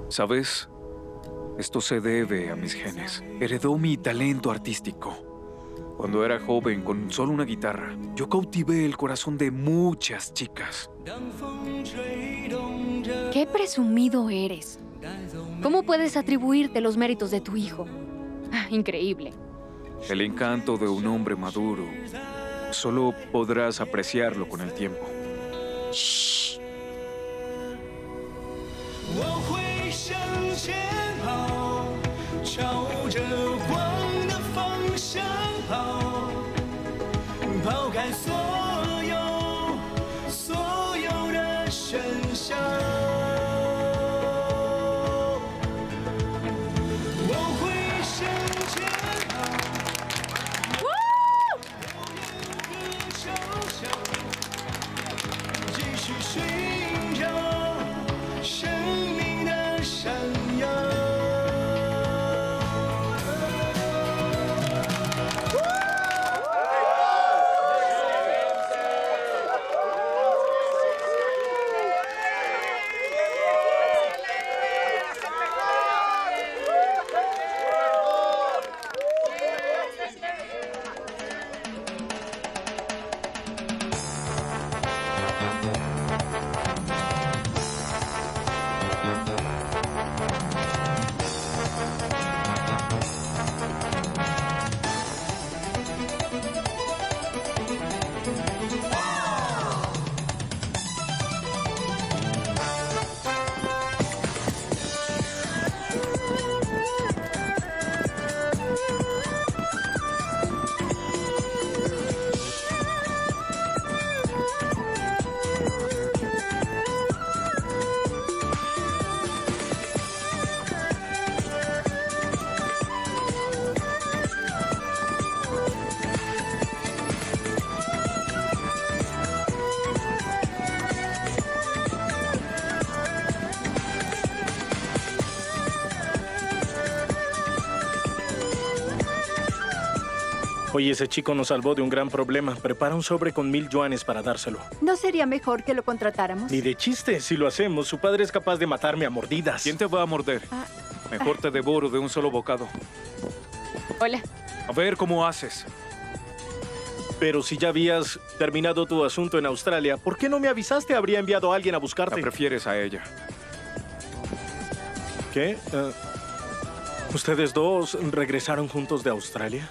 ¿Sabes? Esto se debe a mis genes. Heredó mi talento artístico. Cuando era joven, con solo una guitarra, yo cautivé el corazón de muchas chicas. ¡Qué presumido eres! ¿Cómo puedes atribuirte los méritos de tu hijo? Increíble. El encanto de un hombre maduro solo podrás apreciarlo con el tiempo. Shh. 我会向前跑，朝着光的方向跑，抛开所有的喧嚣。我会向前跑，永远和嘲笑，继续寻找。 生命的闪耀。 Oye, ese chico nos salvó de un gran problema. Prepara un sobre con 1000 yuanes para dárselo. ¿No sería mejor que lo contratáramos? Ni de chiste. Si lo hacemos, su padre es capaz de matarme a mordidas. ¿Quién te va a morder? Mejor te devoro de un solo bocado. Hola. A ver cómo haces. Pero si ya habías terminado tu asunto en Australia, ¿por qué no me avisaste? Habría enviado a alguien a buscarte. La prefieres a ella. ¿Qué? ¿Ustedes dos regresaron juntos de Australia?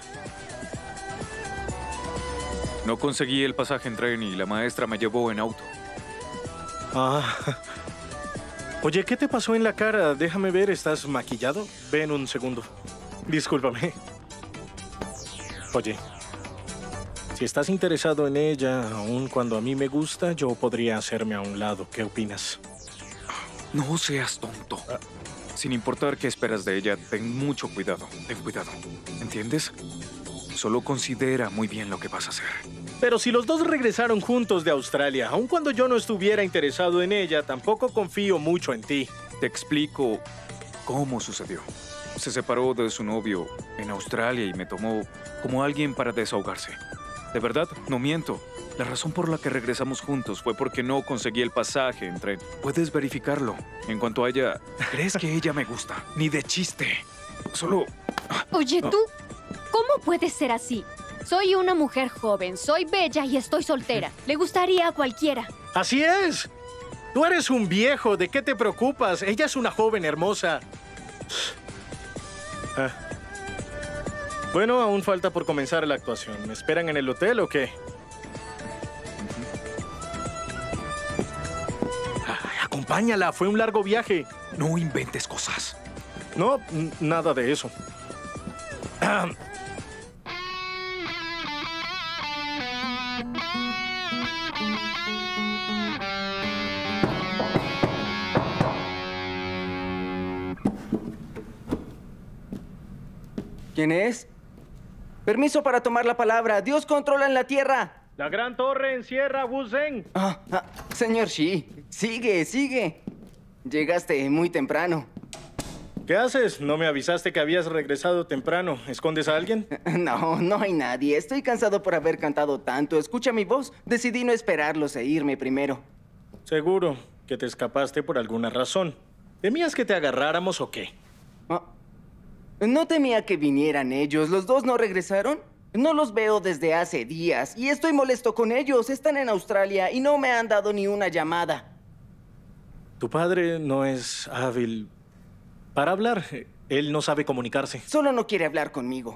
No conseguí el pasaje en tren y la maestra me llevó en auto. Ah. Oye, ¿qué te pasó en la cara? Déjame ver, ¿estás maquillado? Ven un segundo. Discúlpame. Oye, si estás interesado en ella, aun cuando a mí me gusta, yo podría hacerme a un lado. ¿Qué opinas? No seas tonto. Sin importar qué esperas de ella, ten mucho cuidado. Ten cuidado. ¿Entiendes? Solo considera muy bien lo que vas a hacer. Pero si los dos regresaron juntos de Australia, aun cuando yo no estuviera interesado en ella, tampoco confío mucho en ti. Te explico cómo sucedió. Se separó de su novio en Australia y me tomó como alguien para desahogarse. De verdad, no miento. La razón por la que regresamos juntos fue porque no conseguí el pasaje en tren. Puedes verificarlo. En cuanto a ella, ¿crees que ella me gusta? Ni de chiste. Solo... Oye, tú, ¿cómo puedes ser así? Soy una mujer joven, soy bella y estoy soltera. Le gustaría a cualquiera. ¡Así es! Tú eres un viejo, ¿de qué te preocupas? Ella es una joven hermosa. Bueno, aún falta por comenzar la actuación. ¿Me esperan en el hotel o qué? Acompáñala, fue un largo viaje. No inventes cosas. No, nada de eso. ¿Quién es? Permiso para tomar la palabra. Dios controla en la tierra. La gran torre encierra Wu Zhen. Señor Shi, sigue. Llegaste muy temprano. ¿Qué haces? ¿No me avisaste que habías regresado temprano? ¿Escondes a alguien? No hay nadie. Estoy cansado por haber cantado tanto. Escucha mi voz. Decidí no esperarlos e irme primero. Seguro que te escapaste por alguna razón. ¿Temías que te agarráramos o qué? Ah, no temía que vinieran ellos. ¿Los dos no regresaron? No los veo desde hace días y estoy molesto con ellos. Están en Australia y no me han dado ni una llamada. Tu padre no es hábil para hablar. Él no sabe comunicarse. Solo no quiere hablar conmigo.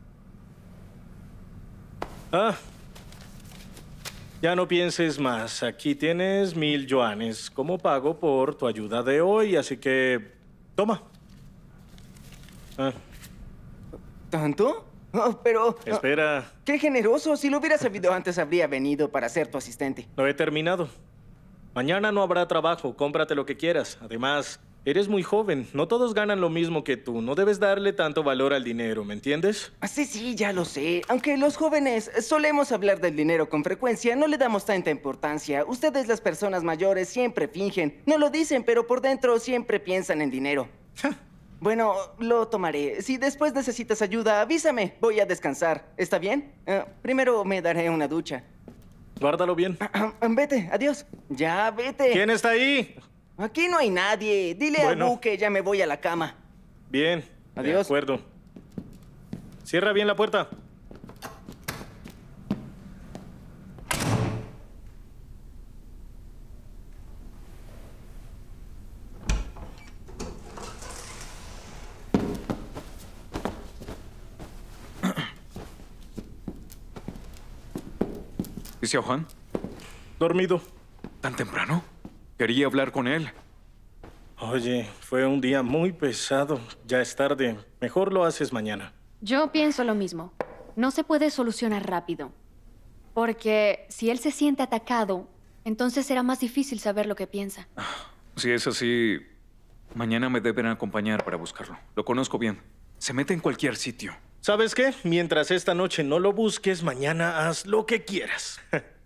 Ah, ya no pienses más. Aquí tienes 1000 yuanes como pago por tu ayuda de hoy, así que toma. Ah, ¿Tanto? Oh, pero... espera, ¡Qué generoso! Si lo hubiera sabido antes, habría venido para ser tu asistente. no he terminado. Mañana no habrá trabajo, cómprate lo que quieras. Además, eres muy joven, no todos ganan lo mismo que tú. No debes darle tanto valor al dinero, ¿me entiendes? Sí, ya lo sé. Aunque los jóvenes solemos hablar del dinero con frecuencia, no le damos tanta importancia. Ustedes, las personas mayores, siempre fingen. No lo dicen, pero por dentro siempre piensan en dinero. Bueno, lo tomaré. Si después necesitas ayuda, avísame. Voy a descansar. ¿Está bien? Primero me daré una ducha. Guárdalo bien. Vete, adiós. Ya, vete. ¿Quién está ahí? Aquí no hay nadie. Dile a Bueno. Bu que ya me voy a la cama. Bien. De Adiós. acuerdo. Cierra bien la puerta. ¿Y Xiao Juan? Dormido. ¿Tan temprano? Quería hablar con él. Oye, fue un día muy pesado. Ya es tarde. Mejor lo haces mañana. Yo pienso lo mismo. No se puede solucionar rápido. Porque si él se siente atacado, entonces será más difícil saber lo que piensa. Si es así, mañana me deben acompañar para buscarlo. Lo conozco bien. Se mete en cualquier sitio. ¿Sabes qué? Mientras esta noche no lo busques, mañana haz lo que quieras.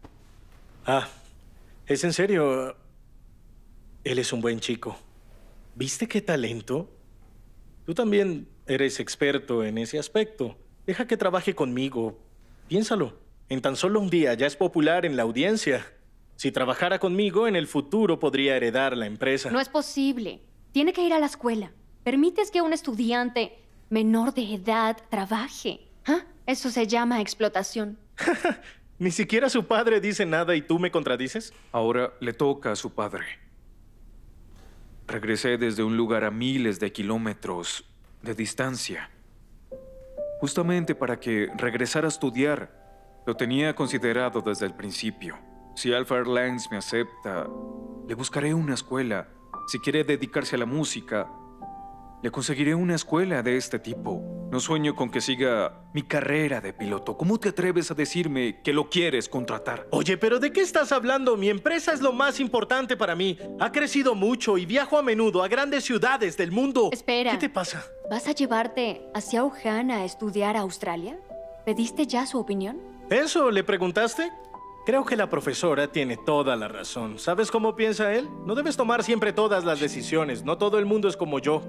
Es en serio. Él es un buen chico. ¿Viste qué talento? Tú también eres experto en ese aspecto. Deja que trabaje conmigo. Piénsalo. En tan solo un día ya es popular en la audiencia. Si trabajara conmigo, en el futuro podría heredar la empresa. No es posible. Tiene que ir a la escuela. ¿Permites que un estudiante menor de edad trabaje? ¿Ah? Eso se llama explotación. Ni siquiera su padre dice nada y tú me contradices. Ahora le toca a su padre. Regresé desde un lugar a miles de kilómetros de distancia. Justamente para que regresara a estudiar. Lo tenía considerado desde el principio. Si Alpha Airlines me acepta, le buscaré una escuela. Si quiere dedicarse a la música, le conseguiré una escuela de este tipo. No sueño con que siga mi carrera de piloto. ¿Cómo te atreves a decirme que lo quieres contratar? Oye, ¿pero de qué estás hablando? Mi empresa es lo más importante para mí. Ha crecido mucho y viajo a menudo a grandes ciudades del mundo. Espera. ¿Qué te pasa? ¿Vas a llevarte a Xiao Han a estudiar a Australia? ¿Pediste ya su opinión? ¿Eso le preguntaste? Creo que la profesora tiene toda la razón. ¿Sabes cómo piensa él? No debes tomar siempre todas las decisiones. No todo el mundo es como yo.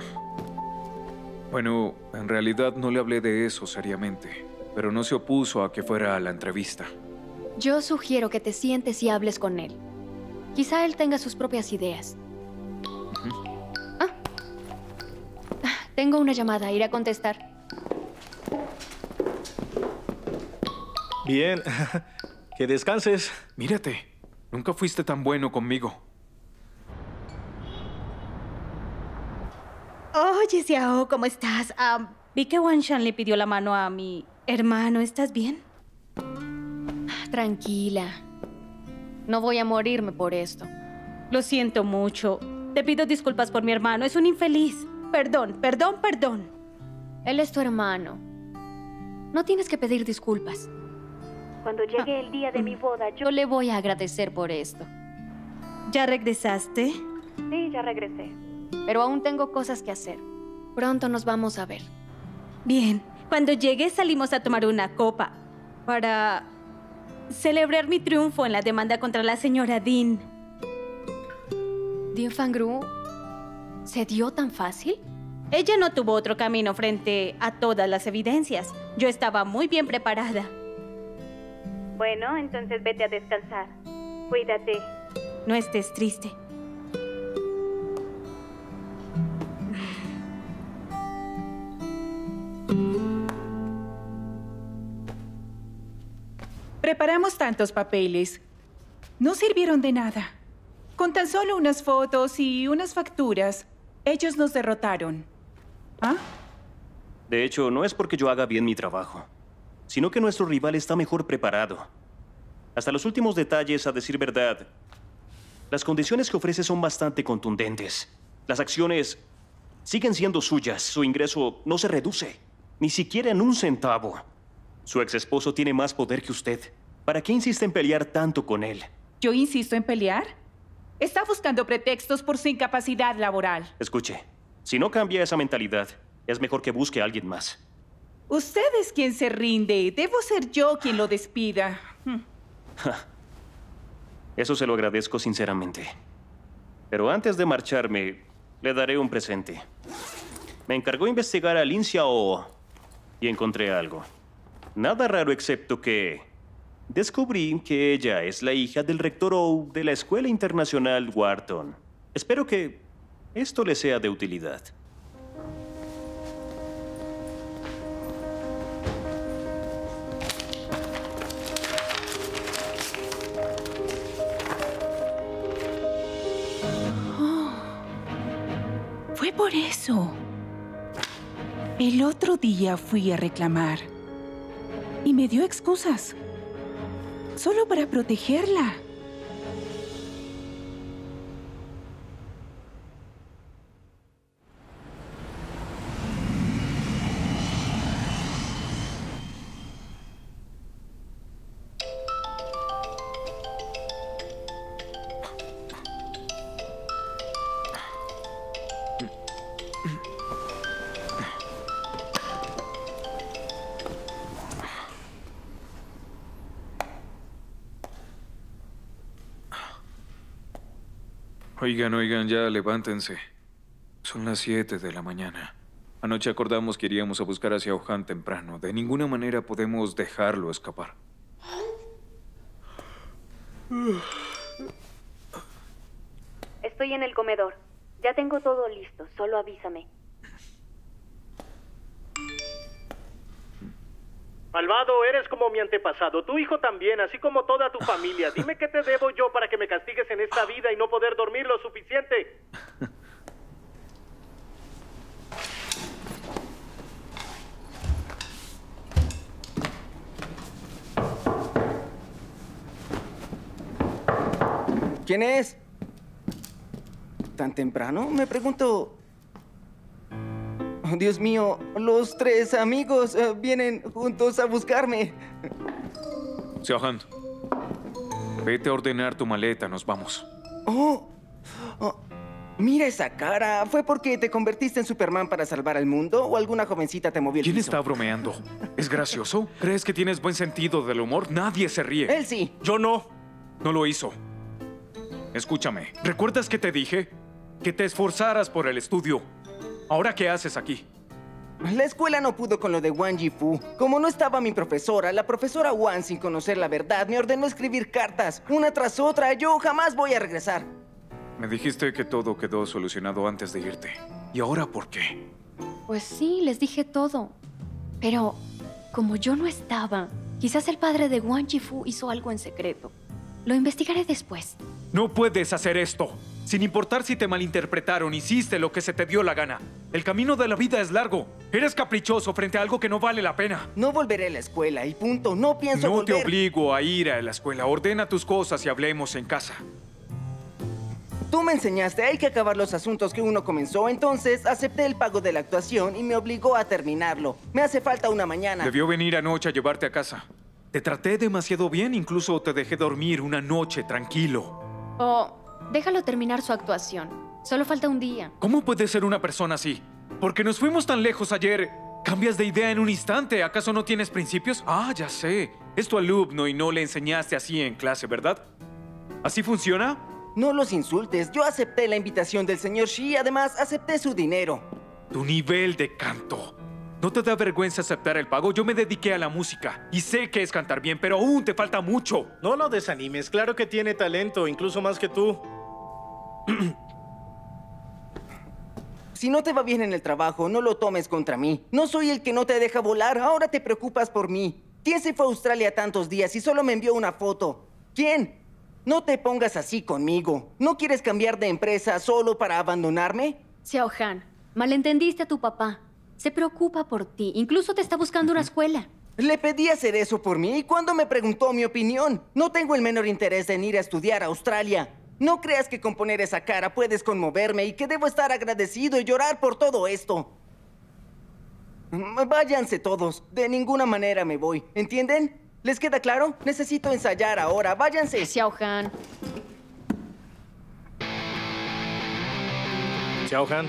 Bueno, en realidad no le hablé de eso seriamente, pero no se opuso a que fuera a la entrevista. Yo sugiero que te sientes y hables con él. Quizá él tenga sus propias ideas. Tengo una llamada, iré a contestar. Bien. Que descanses. Mírate, nunca fuiste tan bueno conmigo. Oye, Xiao, ¿cómo estás? Vi que Wan Shan le pidió la mano a mi hermano. ¿Estás bien? Tranquila. No voy a morirme por esto. Lo siento mucho. Te pido disculpas por mi hermano. Es un infeliz. Perdón, perdón, perdón. Él es tu hermano. No tienes que pedir disculpas. Cuando llegue el día de mi boda, yo le voy a agradecer por esto. ¿Ya regresaste? Sí, ya regresé. Pero aún tengo cosas que hacer. Pronto nos vamos a ver. Bien. Cuando llegue salimos a tomar una copa para celebrar mi triunfo en la demanda contra la señora Dean. ¿Dean Fangru se dio tan fácil? Ella no tuvo otro camino frente a todas las evidencias. Yo estaba muy bien preparada. Bueno, entonces vete a descansar. Cuídate. No estés triste. Preparamos tantos papeles. No sirvieron de nada. Con tan solo unas fotos y unas facturas, ellos nos derrotaron. ¿Ah? De hecho, no es porque yo haga bien mi trabajo, sino que nuestro rival está mejor preparado. Hasta los últimos detalles, a decir verdad, las condiciones que ofrece son bastante contundentes. Las acciones siguen siendo suyas. Su ingreso no se reduce, ni siquiera en un centavo. Su ex esposo tiene más poder que usted. ¿Para qué insiste en pelear tanto con él? ¿Yo insisto en pelear? Está buscando pretextos por su incapacidad laboral. Escuche, si no cambia esa mentalidad, es mejor que busque a alguien más. Usted es quien se rinde. Debo ser yo quien lo despida. Eso se lo agradezco sinceramente. Pero antes de marcharme, le daré un presente. Me encargó investigar a Lin Xiao y encontré algo. Nada raro excepto que descubrí que ella es la hija del rector Ou de la Escuela Internacional Wharton. Espero que esto le sea de utilidad. Fue por eso. El otro día fui a reclamar y me dio excusas. Solo para protegerla. Oigan, ya levántense. Son las 7 de la mañana. Anoche acordamos que iríamos a buscar a Xiao Han temprano. De ninguna manera podemos dejarlo escapar. Estoy en el comedor. Ya tengo todo listo, solo avísame. Malvado, eres como mi antepasado. Tu hijo también, así como toda tu familia. Dime qué te debo yo para que me castigues en esta vida y no poder dormir lo suficiente. ¿Quién es? ¿Tan temprano? Me pregunto... Oh, Dios mío, los tres amigos vienen juntos a buscarme. Xiao Han, vete a ordenar tu maleta, nos vamos. Oh, mira esa cara. ¿Fue porque te convertiste en Superman para salvar al mundo o alguna jovencita te movió el ¿Quién piso? está bromeando? ¿Es gracioso? ¿Crees que tienes buen sentido del humor? Nadie se ríe. Él sí. Yo no. No lo hizo. Escúchame, ¿recuerdas que te dije que te esforzaras por el estudio? ¿Ahora qué haces aquí? La escuela no pudo con lo de Wang Yifu. Como no estaba mi profesora, la profesora Wang, sin conocer la verdad, me ordenó escribir cartas, una tras otra. Yo jamás voy a regresar. Me dijiste que todo quedó solucionado antes de irte. ¿Y ahora por qué? Pues sí, les dije todo. Pero, como yo no estaba, quizás el padre de Wang Yifu hizo algo en secreto. Lo investigaré después. No puedes hacer esto. Sin importar si te malinterpretaron, hiciste lo que se te dio la gana. El camino de la vida es largo. Eres caprichoso frente a algo que no vale la pena. No volveré a la escuela y punto. No pienso No volver. te obligo a ir a la escuela. Ordena tus cosas y hablemos en casa. Tú me enseñaste, hay que acabar los asuntos que uno comenzó. Entonces acepté el pago de la actuación y me obligó a terminarlo. Me hace falta una mañana. Debió venir anoche a llevarte a casa. Te traté demasiado bien, incluso te dejé dormir una noche tranquilo. Oh, déjalo terminar su actuación. Solo falta un día. ¿Cómo puedes ser una persona así? Porque nos fuimos tan lejos ayer. ¿Cambias de idea en un instante? ¿Acaso no tienes principios? Ah, ya sé. Es tu alumno y no le enseñaste así en clase, ¿verdad? ¿Así funciona? No los insultes. Yo acepté la invitación del señor Shi. Además, acepté su dinero. Tu nivel de canto. ¿No te da vergüenza aceptar el pago? Yo me dediqué a la música y sé que es cantar bien, pero aún te falta mucho. No lo desanimes. Claro que tiene talento, incluso más que tú. Si no te va bien en el trabajo, no lo tomes contra mí. No soy el que no te deja volar. Ahora te preocupas por mí. ¿Quién se fue a Australia tantos días y solo me envió una foto? ¿Quién? No te pongas así conmigo. ¿No quieres cambiar de empresa solo para abandonarme? Xiao Han, malentendiste a tu papá. Se preocupa por ti. Incluso te está buscando una escuela. Le pedí hacer eso por mí y cuando me preguntó mi opinión. No tengo el menor interés en ir a estudiar a Australia. No creas que con poner esa cara puedes conmoverme y que debo estar agradecido y llorar por todo esto. Váyanse todos. De ninguna manera me voy. ¿Entienden? ¿Les queda claro? Necesito ensayar ahora. Váyanse. Xiao Han. Xiao Han.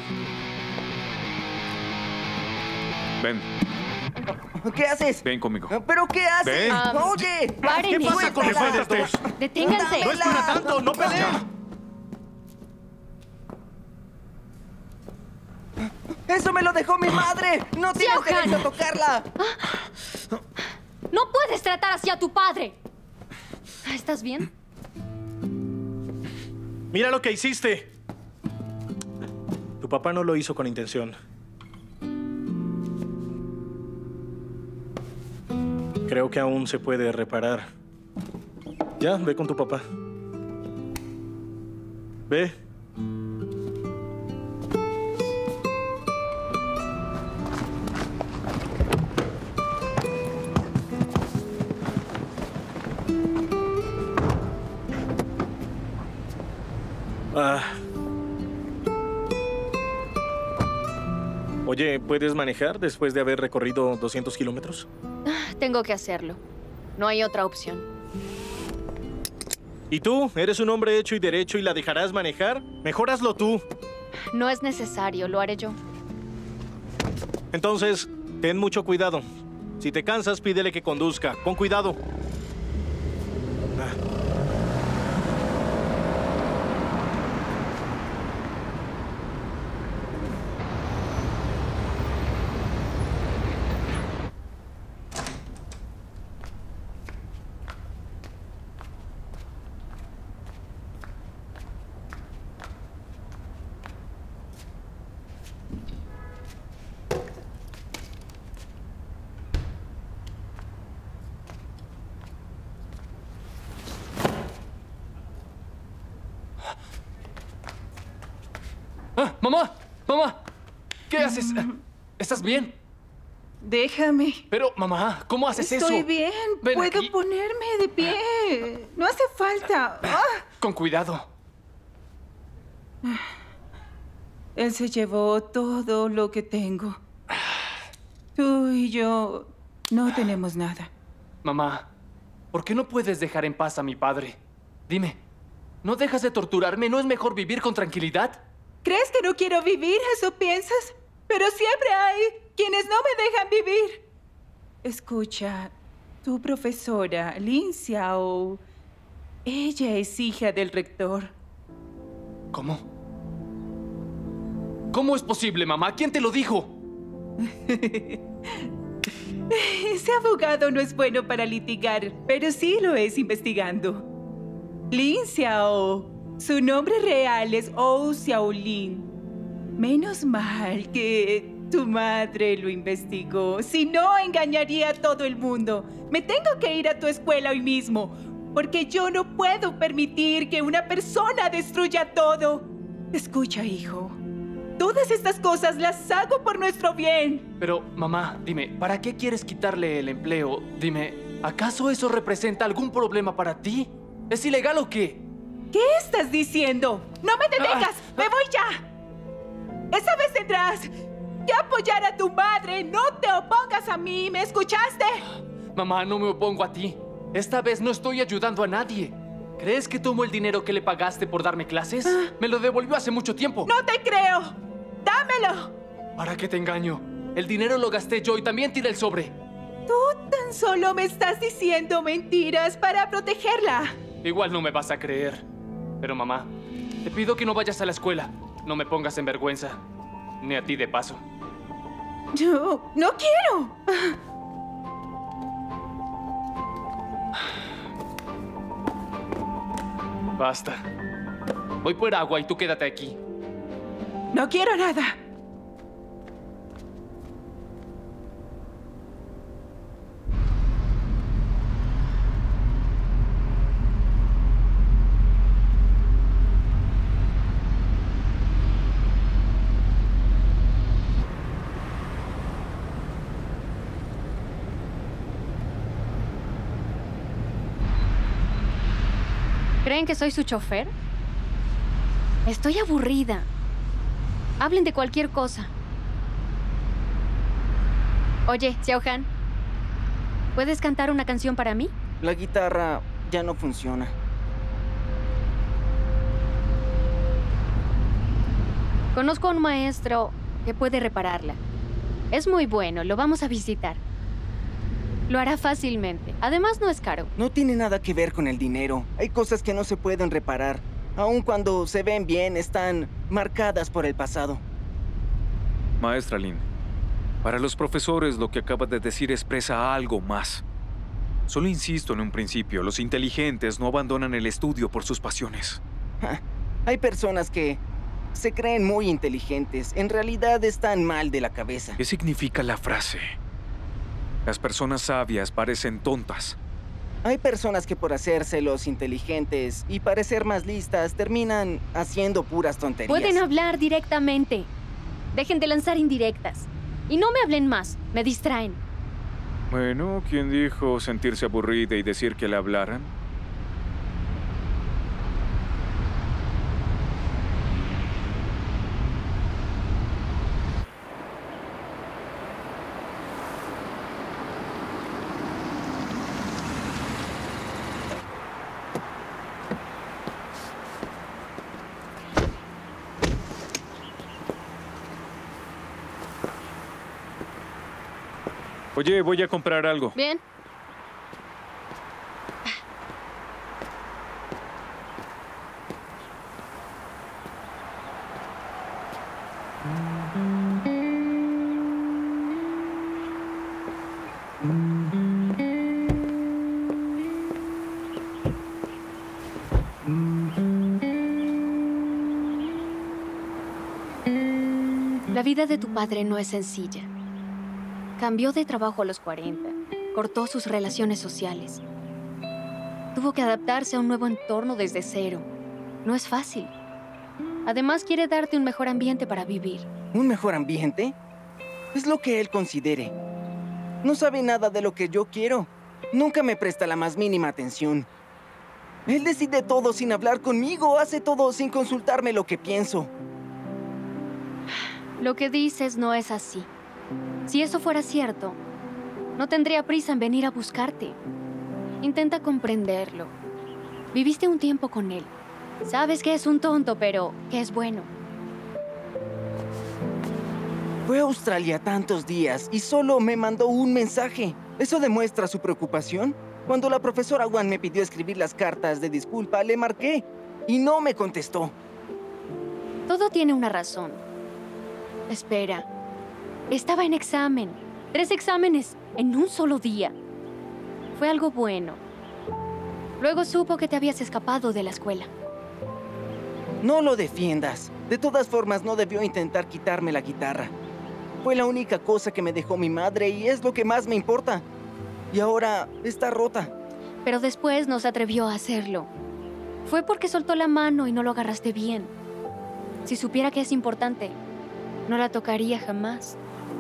Ven, ¿Qué haces? ven conmigo. ¿Pero qué haces? Ven. Oye. Paren ¿Qué pasa con ustedes dos? Deténganse. ¡No es para tanto! ¡No peleen! ¡Eso me lo dejó mi madre! ¡No tienes ¡Xiao Han! derecho a tocarla! No puedes tratar así a tu padre. ¿Estás bien? ¡Mira lo que hiciste! Tu papá no lo hizo con intención. Creo que aún se puede reparar. Ya, ve con tu papá. Ve. Oye, ¿puedes manejar después de haber recorrido 200 kilómetros? Tengo que hacerlo. No hay otra opción. ¿Y tú? ¿Eres un hombre hecho y derecho y la dejarás manejar? Mejor hazlo tú. No es necesario, lo haré yo. Entonces, ten mucho cuidado. Si te cansas, pídele que conduzca. Con cuidado. ¡Mamá! ¡Mamá! ¿Qué haces? ¿Estás bien? Déjame. Pero, mamá, ¿cómo haces eso? Estoy bien. Ven Puedo aquí. ponerme de pie. No hace falta. Con cuidado. Él se llevó todo lo que tengo. Tú y yo no tenemos nada. Mamá, ¿por qué no puedes dejar en paz a mi padre? Dime, ¿no dejas de torturarme? ¿No es mejor vivir con tranquilidad? ¿Crees que no quiero vivir? ¿Eso piensas? Pero siempre hay quienes no me dejan vivir. Escucha, tu profesora, Lin Xiao, ella es hija del rector. ¿Cómo? ¿Cómo es posible, mamá? ¿Quién te lo dijo? Ese abogado no es bueno para litigar, pero sí lo es investigando. Lin Xiao. Su nombre real es Ou Xiaolin. Menos mal que tu madre lo investigó. Si no, engañaría a todo el mundo. Me tengo que ir a tu escuela hoy mismo, porque yo no puedo permitir que una persona destruya todo. Escucha, hijo. Todas estas cosas las hago por nuestro bien. Pero, mamá, dime, ¿para qué quieres quitarle el empleo? Dime, ¿acaso eso representa algún problema para ti? ¿Es ilegal o qué? ¿Qué estás diciendo? ¡No me detengas! ¡Me voy ya! Esa vez tendrás que apoyar a tu madre. No te opongas a mí. ¿Me escuchaste? Mamá, no me opongo a ti. Esta vez no estoy ayudando a nadie. ¿Crees que tomo el dinero que le pagaste por darme clases? Me lo devolvió hace mucho tiempo. ¡No te creo! ¡Dámelo! ¿Para qué te engaño? El dinero lo gasté yo y también tiré el sobre. Tú tan solo me estás diciendo mentiras para protegerla. Igual no me vas a creer. Pero mamá, te pido que no vayas a la escuela. No me pongas en vergüenza. Ni a ti de paso. Yo no quiero. Basta. Voy por agua y tú quédate aquí. No quiero nada. ¿Creen que soy su chofer? Estoy aburrida. Hablen de cualquier cosa. Oye, Xiaohan, ¿puedes cantar una canción para mí? La guitarra ya no funciona. Conozco a un maestro que puede repararla. Es muy bueno, lo vamos a visitar. Lo hará fácilmente. Además, no es caro. No tiene nada que ver con el dinero. Hay cosas que no se pueden reparar. Aun cuando se ven bien, están marcadas por el pasado. Maestra Lin, para los profesores lo que acaba de decir expresa algo más. Solo insisto en un principio, los inteligentes no abandonan el estudio por sus pasiones. Hay personas que se creen muy inteligentes. En realidad están mal de la cabeza. ¿Qué significa la frase? Las personas sabias parecen tontas. Hay personas que por hacerse los inteligentes y parecer más listas terminan haciendo puras tonterías. Pueden hablar directamente. Dejen de lanzar indirectas. Y no me hablen más, me distraen. Bueno, ¿quién dijo sentirse aburrida y decir que le hablaran? Oye, voy a comprar algo. Bien. La vida de tu padre no es sencilla. Cambió de trabajo a los 40. Cortó sus relaciones sociales. Tuvo que adaptarse a un nuevo entorno desde cero. No es fácil. Además, quiere darte un mejor ambiente para vivir. ¿Un mejor ambiente? Es lo que él considere. No sabe nada de lo que yo quiero. Nunca me presta la más mínima atención. Él decide todo sin hablar conmigo. Hace todo sin consultarme lo que pienso. Lo que dices no es así. Si eso fuera cierto, no tendría prisa en venir a buscarte. Intenta comprenderlo. Viviste un tiempo con él. Sabes que es un tonto, pero que es bueno. Fue a Australia tantos días y solo me mandó un mensaje. ¿Eso demuestra su preocupación? Cuando la profesora Wan me pidió escribir las cartas de disculpa, le marqué y no me contestó. Todo tiene una razón. Espera. Estaba en examen. 3 exámenes en un solo día. Fue algo bueno. Luego supo que te habías escapado de la escuela. No lo defiendas. De todas formas, no debió intentar quitarme la guitarra. Fue la única cosa que me dejó mi madre y es lo que más me importa. Y ahora está rota. Pero después no se atrevió a hacerlo. Fue porque soltó la mano y no lo agarraste bien. Si supiera que es importante, no la tocaría jamás.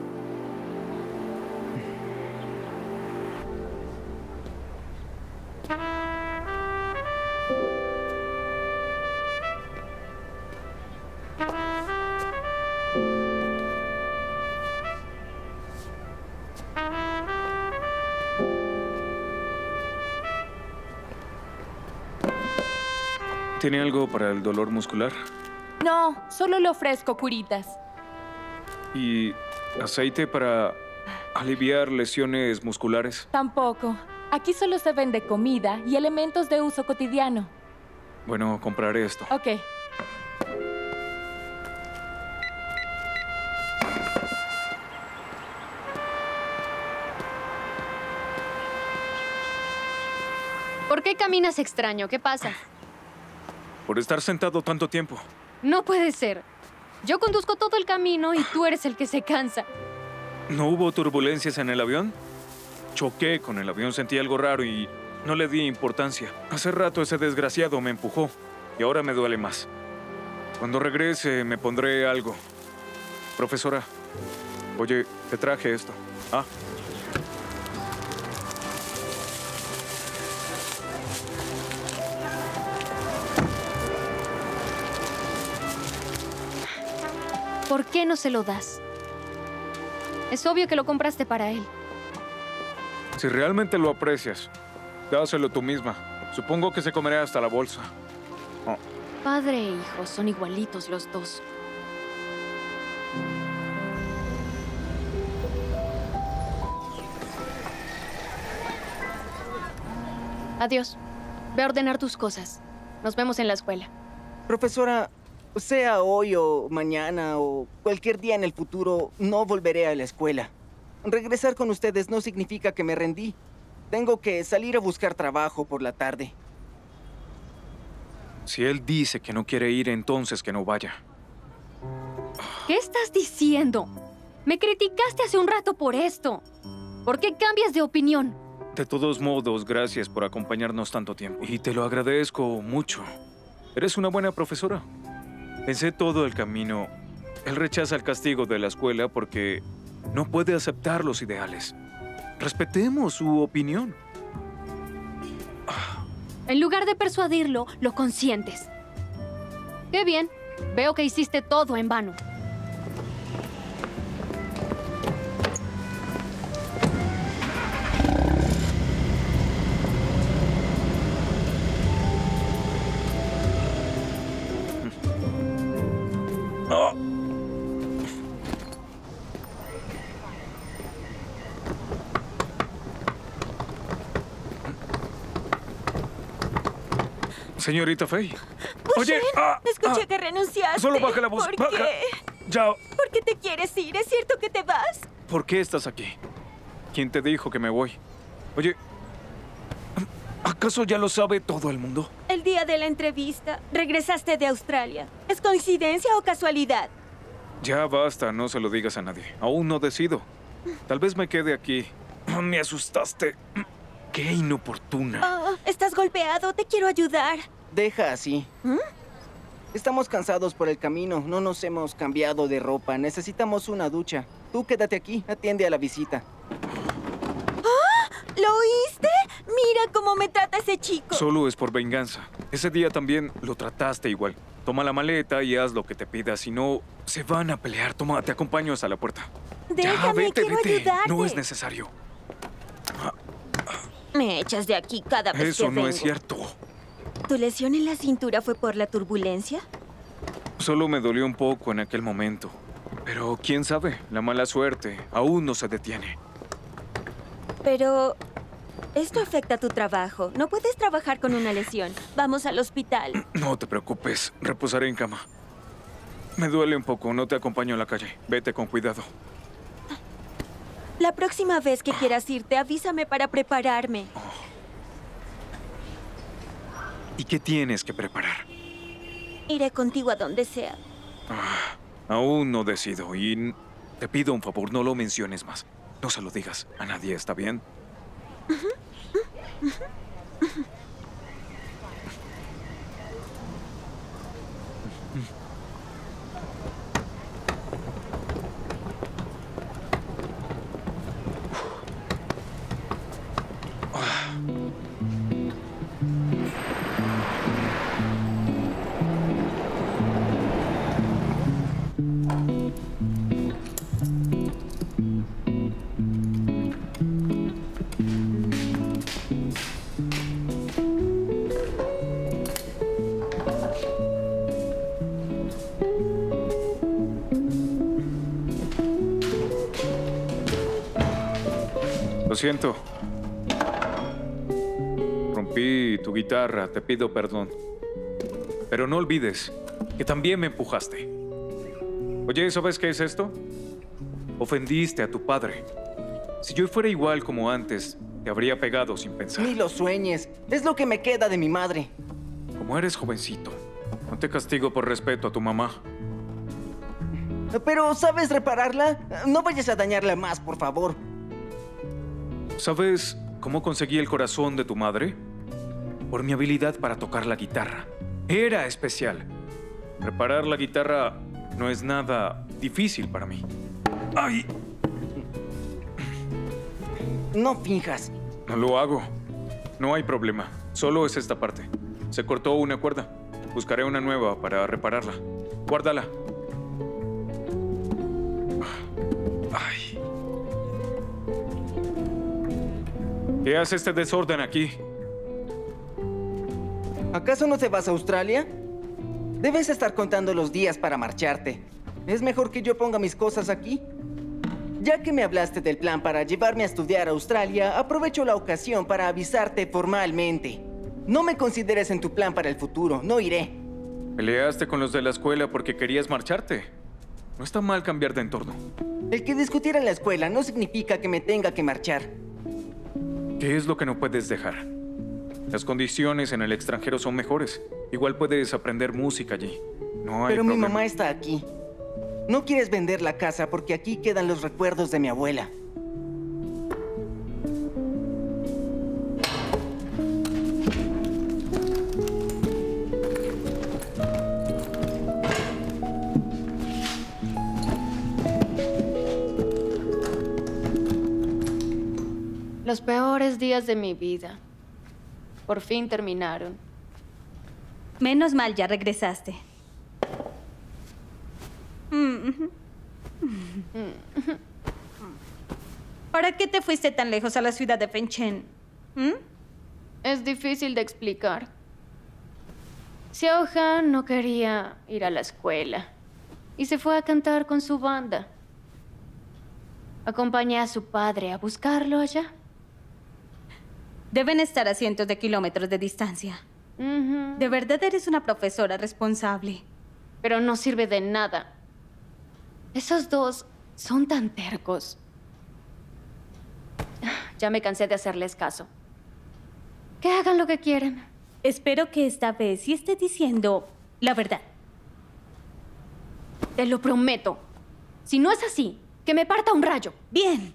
¿Tiene algo para el dolor muscular? No, solo le ofrezco curitas. ¿Y aceite para aliviar lesiones musculares? Tampoco. Aquí solo se vende comida y elementos de uso cotidiano. Bueno, compraré esto. Ok. ¿Por qué caminas extraño? ¿Qué pasa? Por estar sentado tanto tiempo. No puede ser. Yo conduzco todo el camino y tú eres el que se cansa. ¿No hubo turbulencias en el avión? Choqué con el avión, sentí algo raro y no le di importancia. Hace rato ese desgraciado me empujó y ahora me duele más. Cuando regrese me pondré algo. Profesora, oye, te traje esto. Ah. ¿Por qué no se lo das? Es obvio que lo compraste para él. Si realmente lo aprecias, dáselo tú misma. Supongo que se comerá hasta la bolsa. Oh. Padre e hijo son igualitos los dos. Adiós. Ve a ordenar tus cosas. Nos vemos en la escuela. Profesora, sea hoy o mañana o cualquier día en el futuro, no volveré a la escuela. Regresar con ustedes no significa que me rendí. Tengo que salir a buscar trabajo por la tarde. Si él dice que no quiere ir, entonces que no vaya. ¿Qué estás diciendo? Me criticaste hace un rato por esto. ¿Por qué cambias de opinión? De todos modos, gracias por acompañarnos tanto tiempo. Y te lo agradezco mucho. Eres una buena profesora. Pensé todo el camino. Él rechaza el castigo de la escuela porque no puede aceptar los ideales. Respetemos su opinión. En lugar de persuadirlo, lo consientes. Qué bien. Veo que hiciste todo en vano. Señorita Fey. Oye, escuché que renunciaste. Solo baja la voz. ¿Por baja. qué? Ya. ¿Por qué te quieres ir? ¿Es cierto que te vas? ¿Por qué estás aquí? ¿Quién te dijo que me voy? Oye, ¿acaso ya lo sabe todo el mundo? El día de la entrevista, regresaste de Australia. ¿Es coincidencia o casualidad? Ya basta, no se lo digas a nadie. Aún no decido. Tal vez me quede aquí. Me asustaste. Qué inoportuna. Oh, estás golpeado, te quiero ayudar. Deja así. Estamos cansados por el camino, no nos hemos cambiado de ropa, necesitamos una ducha. Tú quédate aquí, atiende a la visita. ¿Lo oíste? Mira cómo me trata ese chico. Solo es por venganza. Ese día también lo trataste igual. Toma la maleta y haz lo que te pida, si no, se van a pelear. Toma, te acompaño hasta la puerta. Déjame, ya, vete, quiero vete. ayudarte. No es necesario. Me echas de aquí cada vez que Eso vengo. no es cierto. ¿Tu lesión en la cintura fue por la turbulencia? Solo me dolió un poco en aquel momento. Pero quién sabe, la mala suerte aún no se detiene. Pero esto afecta tu trabajo. No puedes trabajar con una lesión. Vamos al hospital. No te preocupes, reposaré en cama. Me duele un poco, no te acompaño a la calle. Vete con cuidado. La próxima vez que quieras irte, avísame para prepararme. ¿Y qué tienes que preparar? Iré contigo a donde sea. Aún no decido y te pido un favor, no lo menciones más. No se lo digas a nadie, ¿está bien? Lo siento. Rompí tu guitarra, te pido perdón. Pero no olvides que también me empujaste. Oye, ¿sabes qué es esto? Ofendiste a tu padre. Si yo fuera igual como antes, te habría pegado sin pensar. Ni lo sueñes. Es lo que me queda de mi madre. Como eres jovencito, no te castigo por respeto a tu mamá. Pero, ¿sabes repararla? No vayas a dañarla más, por favor. ¿Sabes cómo conseguí el corazón de tu madre? Por mi habilidad para tocar la guitarra. Era especial. Reparar la guitarra no es nada difícil para mí. ¡Ay! No finjas. No lo hago. No hay problema. Solo es esta parte. Se cortó una cuerda. Buscaré una nueva para repararla. Guárdala. ¿Qué hace este desorden aquí? ¿Acaso no te vas a Australia? Debes estar contando los días para marcharte. ¿Es mejor que yo ponga mis cosas aquí? Ya que me hablaste del plan para llevarme a estudiar a Australia, aprovecho la ocasión para avisarte formalmente. No me consideres en tu plan para el futuro, no iré. ¿Peleaste con los de la escuela porque querías marcharte? No está mal cambiar de entorno. El que discutiera en la escuela no significa que me tenga que marchar. ¿Qué es lo que no puedes dejar? Las condiciones en el extranjero son mejores. Igual puedes aprender música allí. No hay Pero problema. mi mamá está aquí. No quieres vender la casa porque aquí quedan los recuerdos de mi abuela. Los peores días de mi vida. Por fin terminaron. Menos mal, ya regresaste. ¿Para qué te fuiste tan lejos a la ciudad de Fenchen? Es difícil de explicar. Xiao Han no quería ir a la escuela y se fue a cantar con su banda. Acompañé a su padre a buscarlo allá. Deben estar a cientos de kilómetros de distancia. De verdad eres una profesora responsable. Pero no sirve de nada. Esos dos son tan tercos. Ya me cansé de hacerles caso. Que hagan lo que quieren. Espero que esta vez sí esté diciendo la verdad. Te lo prometo. Si no es así, que me parta un rayo. Bien.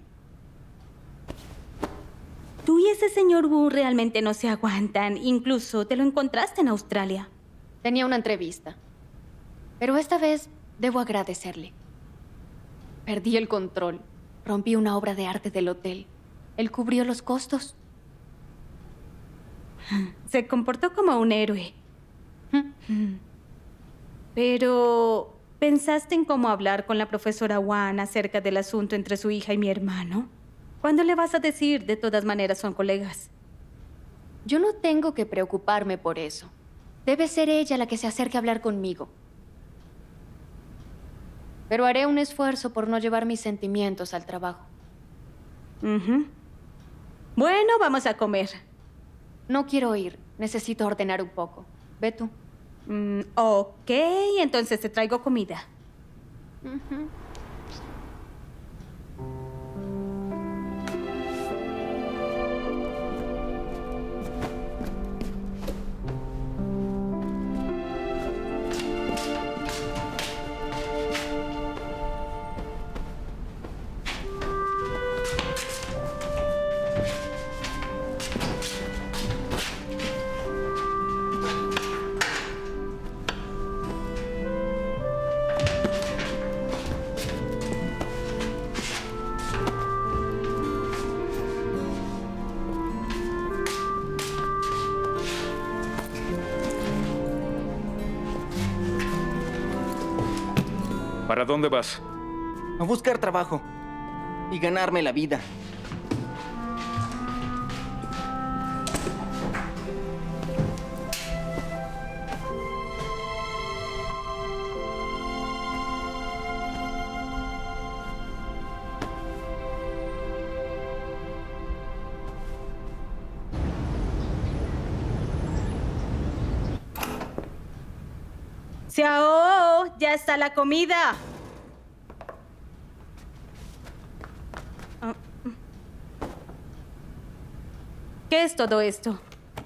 Tú y ese señor Wu realmente no se aguantan. Incluso te lo encontraste en Australia. Tenía una entrevista. Pero esta vez debo agradecerle. Perdí el control. Rompí una obra de arte del hotel. Él cubrió los costos. Se comportó como un héroe. Pero, ¿pensaste en cómo hablar con la profesora Wan acerca del asunto entre su hija y mi hermano? ¿Cuándo le vas a decir? De todas maneras son colegas. Yo no tengo que preocuparme por eso. Debe ser ella la que se acerque a hablar conmigo. Pero haré un esfuerzo por no llevar mis sentimientos al trabajo. Bueno, vamos a comer. No quiero ir. Necesito ordenar un poco. Ve tú. Ok, entonces te traigo comida. ¿Para dónde vas? A buscar trabajo y ganarme la vida. ¡Xiao! ¡Ya está la comida! ¿Qué es todo esto?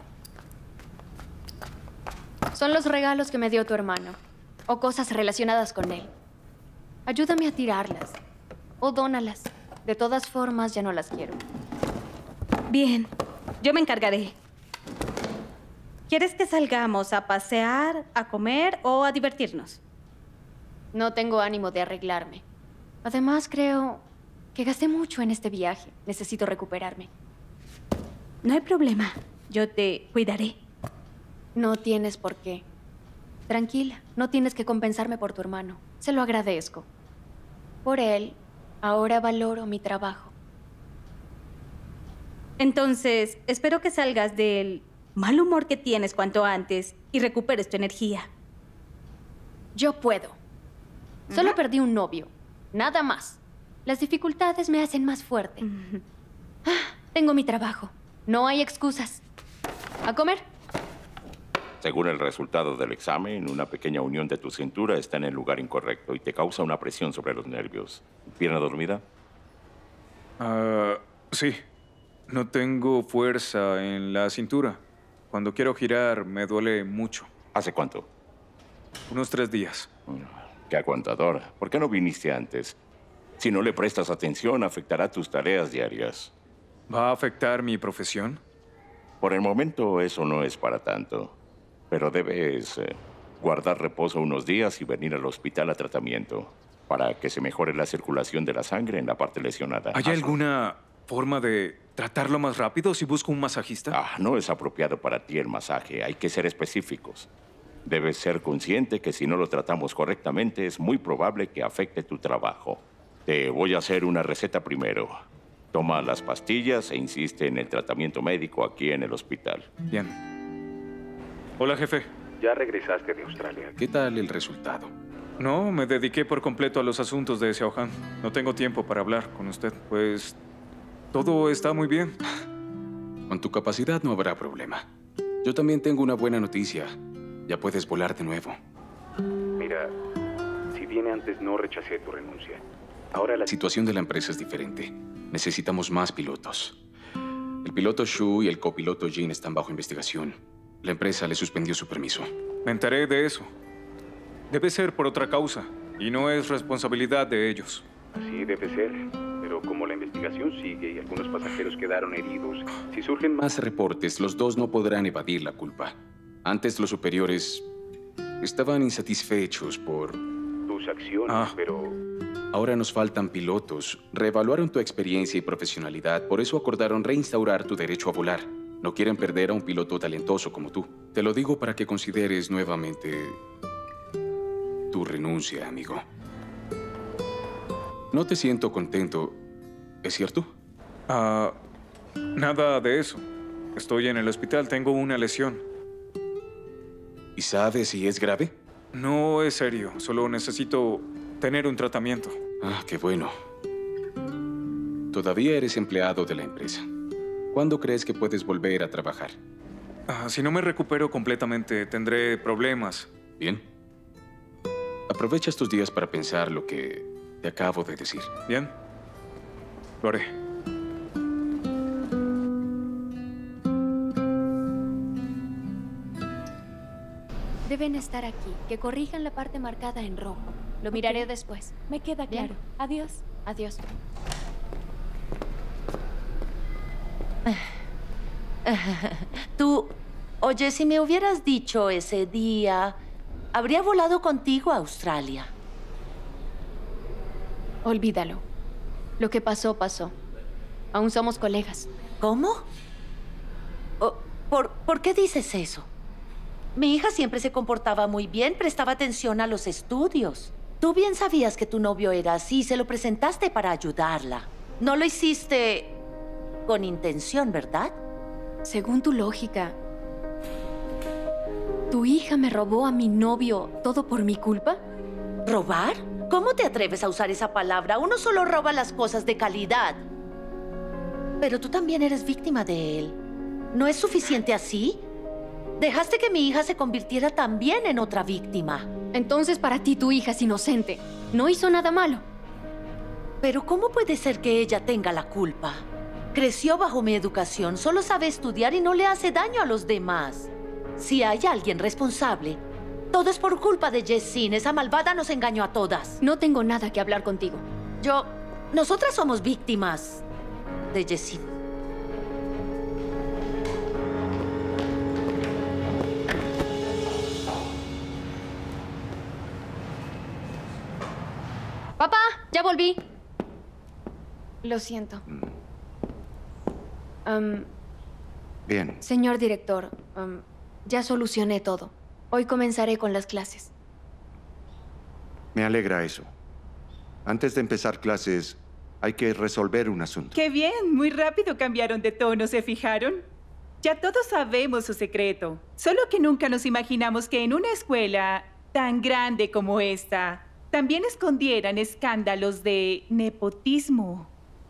Son los regalos que me dio tu hermano. O cosas relacionadas con él. Ayúdame a tirarlas. O dónalas. De todas formas, ya no las quiero. Bien, yo me encargaré. ¿Quieres que salgamos a pasear, a comer o a divertirnos? No tengo ánimo de arreglarme. Además, creo que gasté mucho en este viaje. Necesito recuperarme. No hay problema. Yo te cuidaré. No tienes por qué. Tranquila, no tienes que compensarme por tu hermano. Se lo agradezco. Por él, ahora valoro mi trabajo. Entonces, espero que salgas del mal humor que tienes cuanto antes y recuperes tu energía. Yo puedo. Solo perdí un novio. Nada más. Las dificultades me hacen más fuerte. Tengo mi trabajo. No hay excusas. ¿A comer? Según el resultado del examen, una pequeña unión de tu cintura está en el lugar incorrecto y te causa una presión sobre los nervios. ¿Pierna dormida? Sí. No tengo fuerza en la cintura. Cuando quiero girar, me duele mucho. ¿Hace cuánto? Unos 3 días. Qué aguantador. ¿Por qué no viniste antes? Si no le prestas atención, afectará tus tareas diarias. ¿Va a afectar mi profesión? Por el momento, eso no es para tanto. Pero debes guardar reposo unos días y venir al hospital a tratamiento para que se mejore la circulación de la sangre en la parte lesionada. ¿Hay alguna forma de tratarlo más rápido si busco un masajista? No es apropiado para ti el masaje. Hay que ser específicos. Debes ser consciente que si no lo tratamos correctamente, es muy probable que afecte tu trabajo. Te voy a hacer una receta primero. Toma las pastillas e insiste en el tratamiento médico aquí en el hospital. Bien. Hola, jefe. Ya regresaste de Australia. ¿Qué tal el resultado? No, me dediqué por completo a los asuntos de Xiaohan. No tengo tiempo para hablar con usted. Pues todo está muy bien. Con tu capacidad no habrá problema. Yo también tengo una buena noticia. Ya puedes volar de nuevo. Mira, si viene antes no rechacé tu renuncia. Ahora la situación de la empresa es diferente. Necesitamos más pilotos. El piloto Shu y el copiloto Jin están bajo investigación. La empresa le suspendió su permiso. Me enteré de eso. Debe ser por otra causa, y no es responsabilidad de ellos. Así debe ser. Pero como la investigación sigue y algunos pasajeros quedaron heridos, si surgen más reportes, los dos no podrán evadir la culpa. Antes los superiores estaban insatisfechos por tus acciones, pero ahora nos faltan pilotos. Reevaluaron tu experiencia y profesionalidad, por eso acordaron reinstaurar tu derecho a volar. No quieren perder a un piloto talentoso como tú. Te lo digo para que consideres nuevamente tu renuncia, amigo. No te siento contento, ¿es cierto? Nada de eso. Estoy en el hospital, tengo una lesión. ¿Y sabes si es grave? No es serio, solo necesito tener un tratamiento. Qué bueno. Todavía eres empleado de la empresa. ¿Cuándo crees que puedes volver a trabajar? Si no me recupero completamente, tendré problemas. Bien. Aprovecha estos días para pensar lo que te acabo de decir. Bien. Lo haré. Deben estar aquí. Que corrijan la parte marcada en rojo. Lo miraré después. Me queda claro. Bien. Adiós. Adiós. Tú, oye, si me hubieras dicho ese día, habría volado contigo a Australia. Olvídalo. Lo que pasó, pasó. Aún somos colegas. ¿Cómo? ¿Por qué dices eso? Mi hija siempre se comportaba muy bien, prestaba atención a los estudios. Tú bien sabías que tu novio era así y se lo presentaste para ayudarla. No lo hiciste con intención, ¿verdad? Según tu lógica, ¿tu hija me robó a mi novio todo por mi culpa? ¿Robar? ¿Cómo te atreves a usar esa palabra? Uno solo roba las cosas de calidad. Pero tú también eres víctima de él. ¿No es suficiente así? Dejaste que mi hija se convirtiera también en otra víctima. Entonces para ti tu hija es inocente. No hizo nada malo. Pero ¿cómo puede ser que ella tenga la culpa? Creció bajo mi educación, solo sabe estudiar y no le hace daño a los demás. Si hay alguien responsable, todo es por culpa de Jessin. Esa malvada nos engañó a todas. No tengo nada que hablar contigo. Nosotras somos víctimas de Jessin. ¡Papá! ¡Ya volví! Lo siento. Bien. Señor director, ya solucioné todo. Hoy comenzaré con las clases. Me alegra eso. Antes de empezar clases, Hay que resolver un asunto. ¡Qué bien! Muy rápido cambiaron de tono, ¿se fijaron? Ya todos sabemos su secreto. Solo que nunca nos imaginamos que en una escuela tan grande como esta también escondieran escándalos de nepotismo.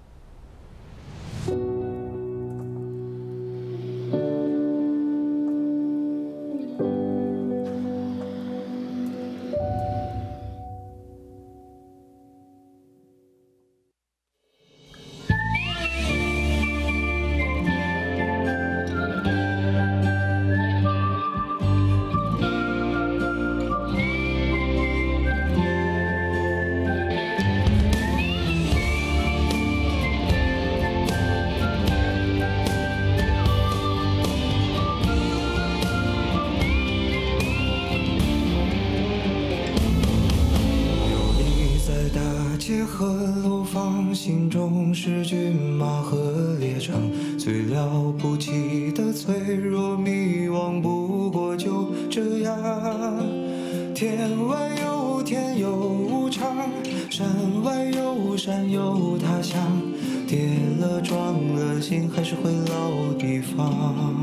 街和楼房，心中是骏马和列仗，最了不起的脆弱迷惘，不过就这样。天外有天有无常，山外有山有他乡，跌了撞了心还是回老地方。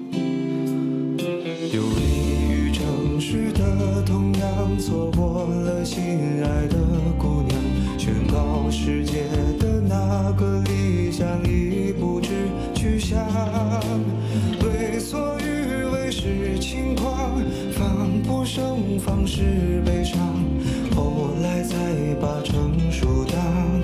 流离于城市的同样，错过了心爱的姑娘。宣告世界的那个理想已不知去向，为所欲为是轻狂，防不胜防是悲伤，后来才把成熟当